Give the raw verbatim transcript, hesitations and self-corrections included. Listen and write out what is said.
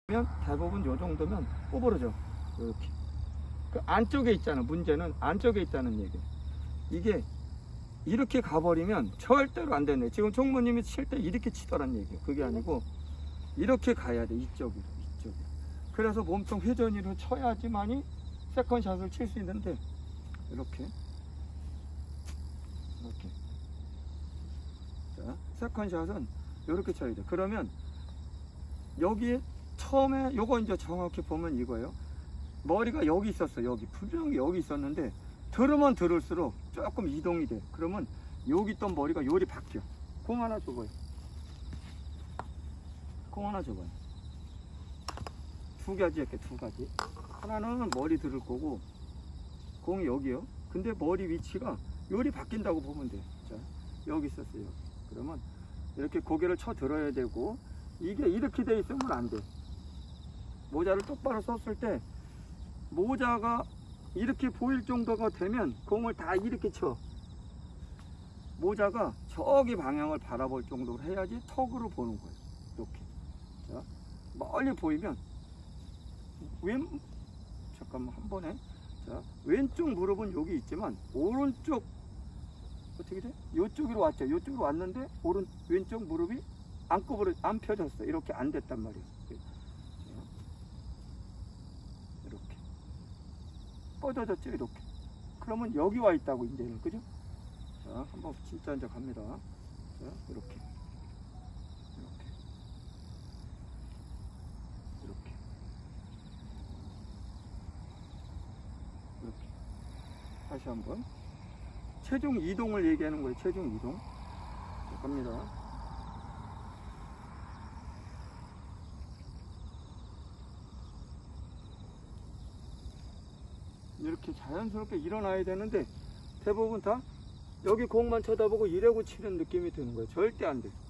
대부분 요 정도면 꼬부러져. 이렇게. 그 안쪽에 있잖아. 문제는 안쪽에 있다는 얘기. 이게 이렇게 가버리면 절대로 안 되네. 지금 총무님이 칠 때 이렇게 치더란 얘기예요. 그게 아니고 이렇게 가야 돼. 이쪽으로, 이쪽으로. 그래서 몸통 회전으로 쳐야지만이 세컨샷을 칠 수 있는데 이렇게, 이렇게. 자, 세컨샷은 이렇게 쳐야 돼. 그러면 여기에 처음에 요거 이제 정확히 보면 이거예요. 머리가 여기 있었어. 여기 분명히 여기 있었는데 들으면 들을수록 조금 이동이 돼. 그러면 여기 있던 머리가 요리 바뀌어. 공 하나 줘봐요. 공 하나 줘봐요. 두 가지 이렇게 두 가지. 하나는 머리 들을 거고 공이 여기요. 근데 머리 위치가 요리 바뀐다고 보면 돼. 자, 여기 있었어요. 그러면 이렇게 고개를 쳐 들어야 되고 이게 이렇게 돼 있으면 안 돼. 모자를 똑바로 썼을 때 모자가 이렇게 보일 정도가 되면 공을 다 이렇게 쳐. 모자가 저기 방향을 바라볼 정도로 해야지 턱으로 보는 거예요. 이렇게. 자, 멀리 보이면 왼 잠깐만 한 번에. 자, 왼쪽 무릎은 여기 있지만 오른쪽 어떻게 돼? 이쪽으로 왔죠. 이쪽으로 왔는데 오른 왼쪽 무릎이 안 구부러 안 펴졌어. 이렇게 안 됐단 말이에요. 이렇게 뻗어졌죠. 이렇게. 그러면 여기 와 있다고 이제는, 그죠? 자, 한번 진짜 이제 갑니다. 자, 이렇게, 이렇게, 이렇게, 이렇게. 다시 한번 체중 이동을 얘기하는 거예요. 체중 이동. 자, 갑니다. 이렇게 자연스럽게 일어나야 되는데 대부분 다 여기 공만 쳐다보고 이러고 치는 느낌이 드는 거예요. 절대 안 돼.